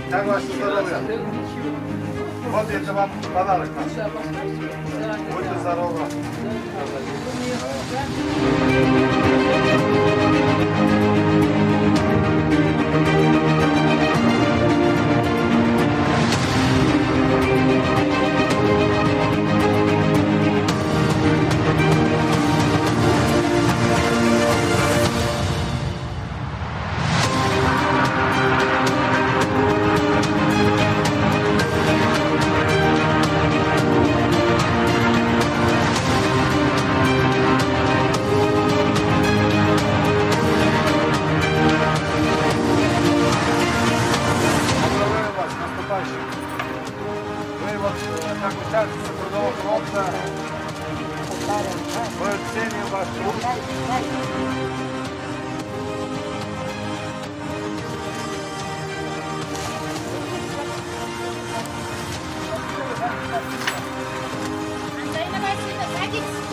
Как ваше здоровье? Вот это вам подарок наш. Будьте здоровы. Вы вот как участница трудового фронта, мы ценим ваш труд. Anda, ini masih tak sakit.